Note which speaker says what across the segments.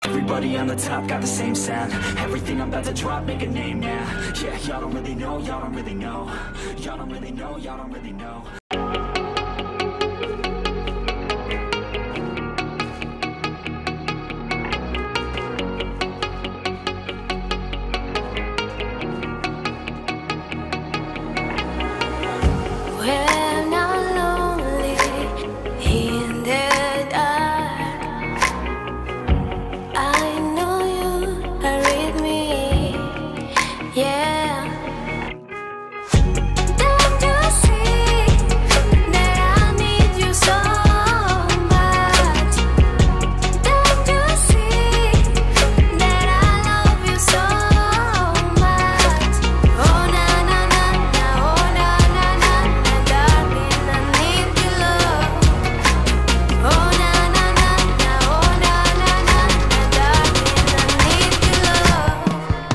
Speaker 1: Everybody on the top got the same sound. Everything I'm about to drop, make a name now. Yeah, y'all don't really know, y'all don't really know. Y'all don't really know, y'all don't really know.
Speaker 2: When I'm lonely in the dark, I know you are with me, yeah. Don't you see that I need you so much? Don't you see that I love you so much? Oh na na na na, oh na na na na, darling, I need your love. Oh na na na na, oh na na na na, darling, I need your love.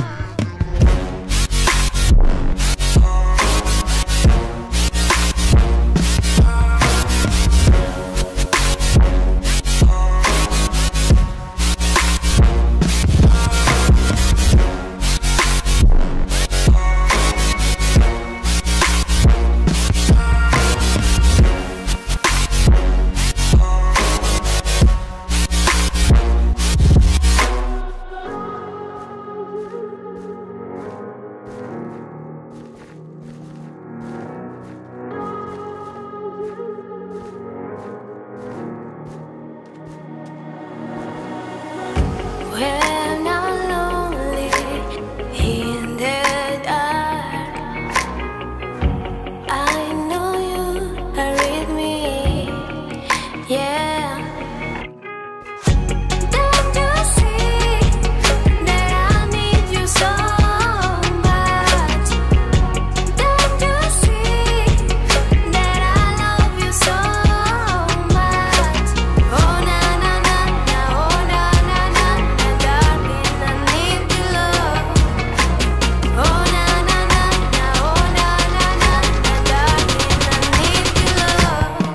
Speaker 2: When I'm lonely in the dark, I know you are with me, yeah. Don't you see that I need you so much? Don't you see that I love you so much? Oh na na na na, oh na na na na, darling, I need your love. Oh na na na na, oh na na na na, darling, I need your love.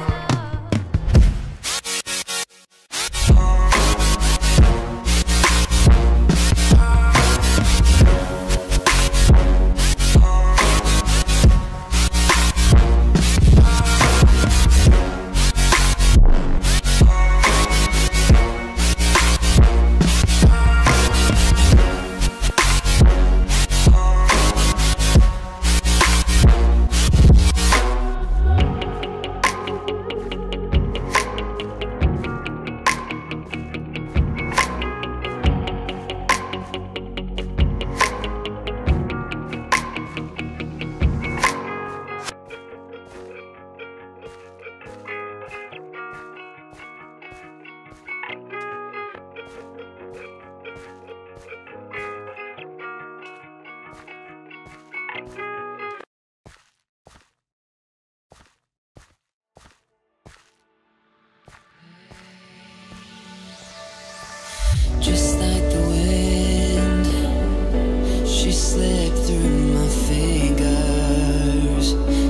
Speaker 3: Just like the wind, she slipped through my fingers.